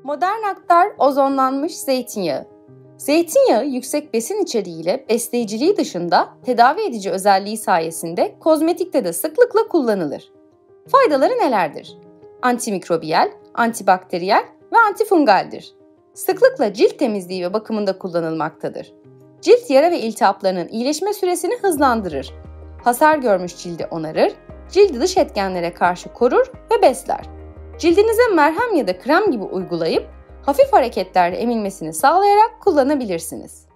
Modern aktar ozonlanmış zeytinyağı. Zeytinyağı yüksek besin içeriğiyle besleyiciliği dışında tedavi edici özelliği sayesinde kozmetikte de sıklıkla kullanılır. Faydaları nelerdir? Antimikrobiyal, antibakteriyel ve antifungaldir. Sıklıkla cilt temizliği ve bakımında kullanılmaktadır. Cilt yara ve iltihaplarının iyileşme süresini hızlandırır. Hasar görmüş cildi onarır, cildi dış etkenlere karşı korur ve besler. Cildinize merhem ya da krem gibi uygulayıp hafif hareketlerle emilmesini sağlayarak kullanabilirsiniz.